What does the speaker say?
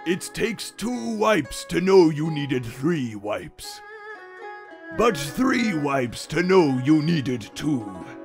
It takes 2 wipes to know you needed 3 wipes. But 3 wipes to know you needed 2.